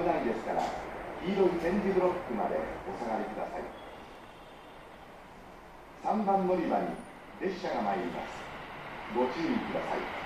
危ないですから、黄色いチェンジブロックまでお下がりください。3番乗り場に列車が参ります。ご注意ください。